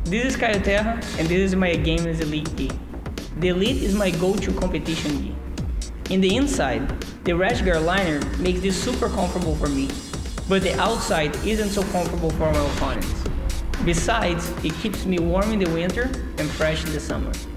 This is Caio Terra, and this is my Games Elite gi. The Elite is my go-to competition gi. In the inside, the Rashgar liner makes this super comfortable for me, but the outside isn't so comfortable for my opponents. Besides, it keeps me warm in the winter and fresh in the summer.